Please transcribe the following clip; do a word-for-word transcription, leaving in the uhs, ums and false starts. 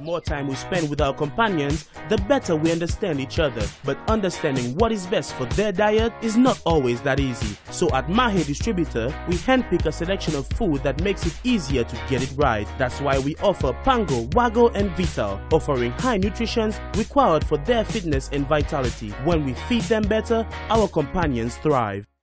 more time we spend with our companions, the better we understand each other. But understanding what is best for their diet is not always that easy. So at Mahe Distributor, we handpick a selection of food that makes it easier to get it right. That's why we offer Pango, Wago and Vital, offering high nutrition required for their fitness and vitality. When we feed them better, our companions thrive.